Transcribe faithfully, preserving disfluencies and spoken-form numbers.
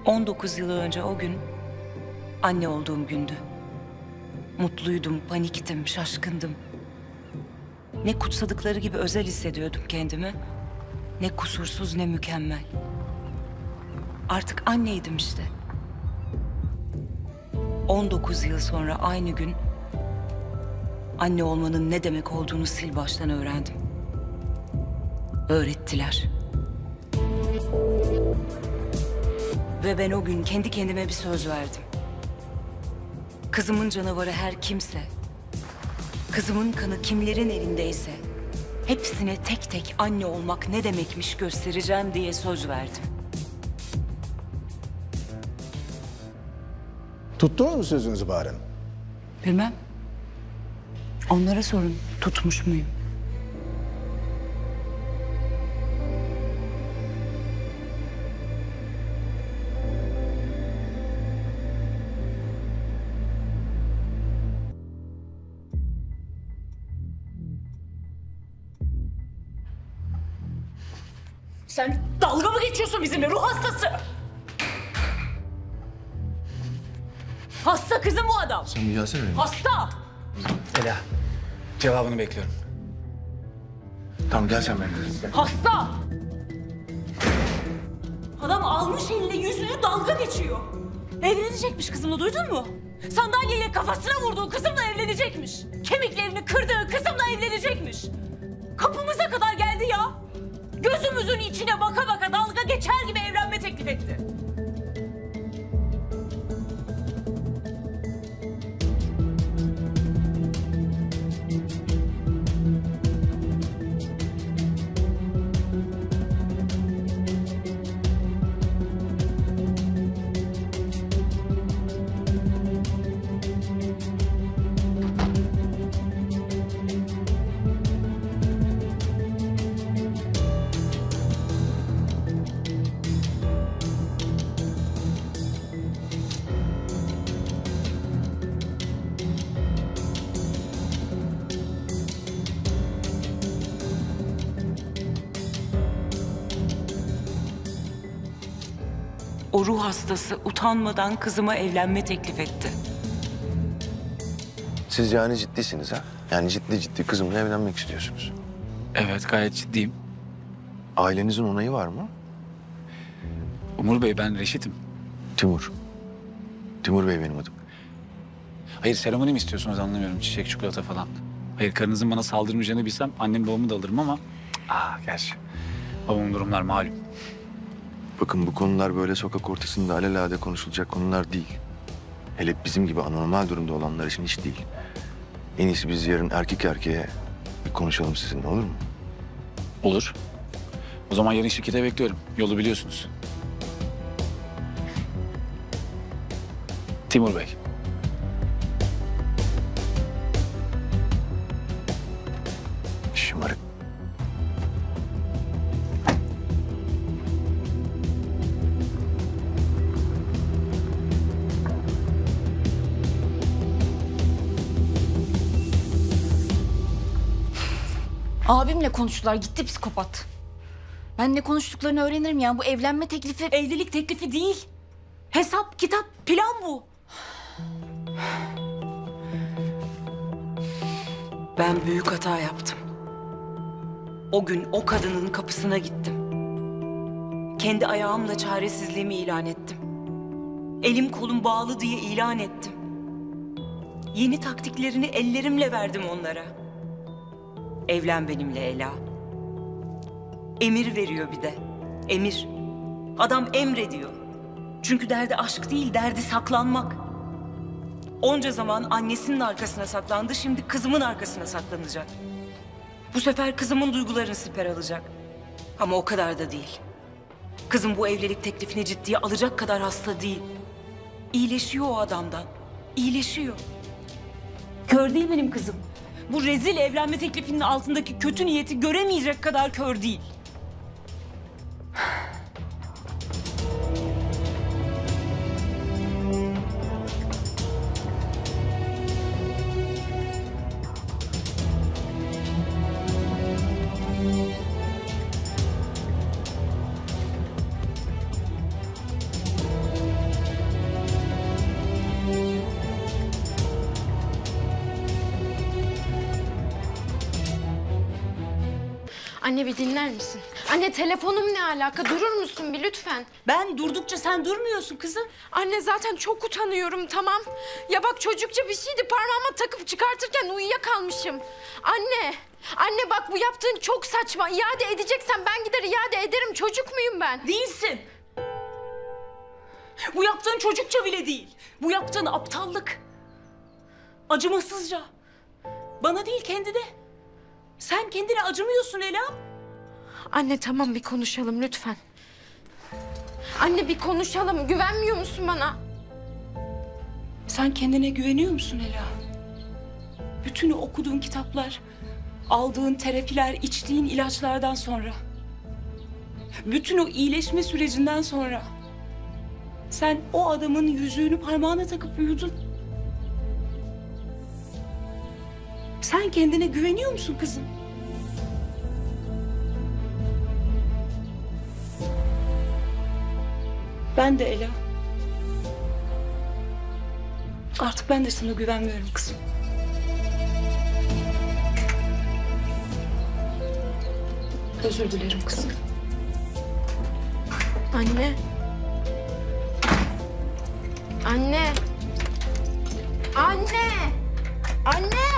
on dokuz yıl önce o gün anne olduğum gündü. Mutluydum, paniktim, şaşkındım. Ne kutsadıkları gibi özel hissediyordum kendimi. Ne kusursuz ne mükemmel. Artık anneydim işte. on dokuz yıl sonra aynı gün anne olmanın ne demek olduğunu sil baştan öğrendim. Öğrettiler. Ve ben o gün kendi kendime bir söz verdim. Kızımın canavarı her kimse, kızımın kanı kimlerin elindeyse hepsine tek tek anne olmak ne demekmiş göstereceğim diye söz verdim. Tuttunuz mu sözünüzü Bahar Hanım? Bilmem. Onlara sorun, tutmuş muyum? Sen dalga mı geçiyorsun bizimle ruh hastası? Hasta kızım bu adam. Sen bir gelsene benim. Hasta. Ela, cevabını bekliyorum. Tamam gel sen benimle. Hasta. Adam almış eline yüzünü dalga geçiyor. Evlenecekmiş kızımla, duydun mu? Sandalyeyle kafasına vurduğu kızımla evlenecekmiş. Kemiklerini kırdığı kızımla evlenecekmiş. Kapımıza kadar geldi ya. Gözümüzün içine baka baka dalga geçer gibi evlenme teklif etti. O ruh hastası utanmadan kızıma evlenme teklif etti. Siz yani ciddisiniz ha? Yani ciddi ciddi kızımla evlenmek istiyorsunuz. Evet, gayet ciddiyim. Ailenizin onayı var mı? Umur Bey, ben Reşit'im. Timur. Timur Bey benim adım. Hayır, seremoni mi istiyorsunuz anlamıyorum. Çiçek, çikolata falan. Hayır, karınızın bana saldırmayacağını bilsem annem babamı da alırım ama... Aa, gerçi babamın durumlar malum. Bakın bu konular böyle sokak ortasında alelade konuşulacak konular değil. Hele bizim gibi anormal durumda olanlar için hiç değil. En iyisi biz yarın erkek erkeğe bir konuşalım sizinle, olur mu? Olur. O zaman yarın şirkete bekliyorum. Yolu biliyorsunuz. Timur Bey. Şımarık. Abimle konuştular, gitti psikopat. Ben ne konuştuklarını öğrenirim ya. Bu evlenme teklifi... Evlilik teklifi değil. Hesap, kitap, plan bu. Ben büyük hata yaptım. O gün o kadının kapısına gittim. Kendi ayağımla çaresizliğimi ilan ettim. Elim kolum bağlı diye ilan ettim. Yeni taktiklerini ellerimle verdim onlara. Evlen benimle Ela. Emir veriyor bir de. Emir. Adam emrediyor. Çünkü derdi aşk değil, derdi saklanmak. Onca zaman annesinin arkasına saklandı, şimdi kızımın arkasına saklanacak. Bu sefer kızımın duygularını siper alacak. Ama o kadar da değil. Kızım bu evlilik teklifini ciddiye alacak kadar hasta değil. İyileşiyor o adamdan. İyileşiyor. Kör değil benim kızım. Bu rezil evlenme teklifinin altındaki kötü niyeti göremeyecek kadar kör değil. Anne bir dinler misin? Anne telefonum ne alaka? Durur musun bir lütfen? Ben durdukça sen durmuyorsun kızım. Anne zaten çok utanıyorum tamam. Ya bak çocukça bir şeydi parmağıma takıp çıkartırken uyuyakalmışım. Anne, anne bak bu yaptığın çok saçma. İade edeceksen ben gider iade ederim. Çocuk muyum ben? Değilsin. Bu yaptığın çocukça bile değil. Bu yaptığın aptallık. Acımasızca. Bana değil kendine. Sen kendine acımıyorsun Ela. Anne tamam bir konuşalım lütfen. Anne bir konuşalım. Güvenmiyor musun bana? Sen kendine güveniyor musun Ela? Bütün o okuduğun kitaplar, aldığın terapiler, içtiğin ilaçlardan sonra, bütün o iyileşme sürecinden sonra sen o adamın yüzüğünü parmağına takıp uyudun. Sen kendine güveniyor musun kızım? Ben de Ela. Artık ben de sana güvenmiyorum kızım. Özür dilerim kızım. Anne. Anne. Anne. Anne.